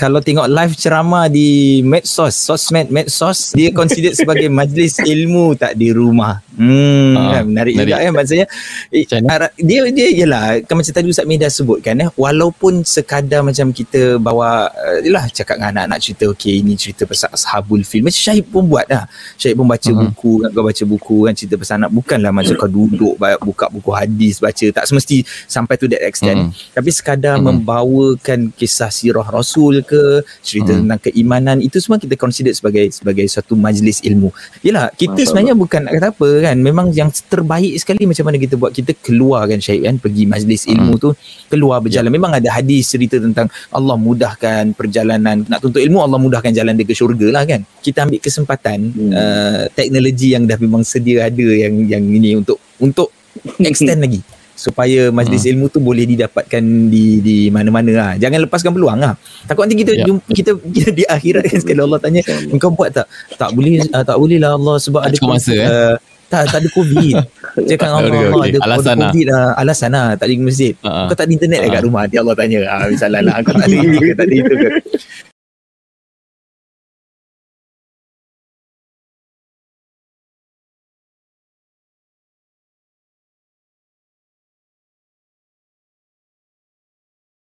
kalau tengok live ceramah di medsos, sosmed medsos, dia consider sebagai majlis ilmu tak di rumah. Kan menarik juga kan maksudnya. Dia ialah kan macam tadi Ustaz Mih dah sebutkan walaupun sekadar macam kita bawa yalah cakap dengan anak-anak cerita okey ini cerita pasal ashabul fil. Macam Syahid pun buat dah. Syahid pun baca buku kan, kau baca buku kan cerita pasal anak, bukanlah macam kau duduk buka buku hadis baca, tak semesti sampai to that extent. Tapi sekadar membawakan kisah sirah Rasul ke, cerita tentang keimanan, itu semua kita consider sebagai satu majlis ilmu. Yalah, kita sebenarnya bukan nak kata apa kan, memang yang terbaik sekali macam mana kita buat, kita keluar kan Syahid kan, pergi majlis ilmu tu, keluar berjalan. Memang ada hadis cerita tentang Allah mudahkan perjalanan, nak tuntut ilmu Allah mudahkan jalan dia ke syurga lah kan. Kita ambil kesempatan teknologi yang dah memang sedia ada yang ini untuk extend lagi supaya majlis ilmu tu boleh didapatkan di mana-mana lah. Jangan lepaskan peluang lah. Takut nanti kita di akhirat kan, sekali Allah tanya engkau buat tak boleh lah Allah sebab ada masa tak ada COVID. Cakap Allah ada COVID lah, alasan lah tak pergi masjid. Kau tak ada internet kat rumah, nanti Allah tanya misalnya lah kau tak ada ini ke tak ada itu ke.